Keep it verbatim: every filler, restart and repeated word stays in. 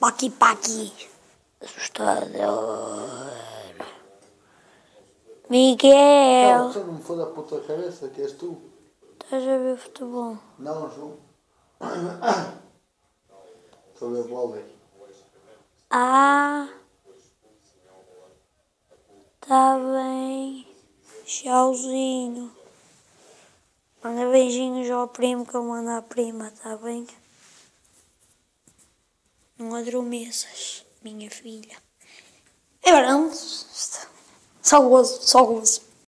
Paqui, paqui. Assustador. Miguel. Não, se não me for da puta cabeça, que és tu. Estás a ver futebol? Não, João. Estou a ver vôlei. Ah. Tá bem. Tchauzinho. Manda beijinhos ao primo que eu mando à prima, tá bem? Não adormeças, minha filha. É verdade. Só gozo, só gozo.